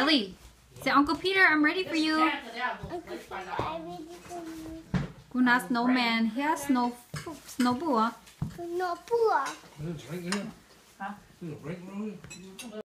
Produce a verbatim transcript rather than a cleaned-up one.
Ellie, say Uncle Peter, I'm ready for you. Uncle Peter, I'm ready for you. Guna snowman. Here, snow, snow boo. No, poor. There's a drink in it. Huh? There's a drink in it.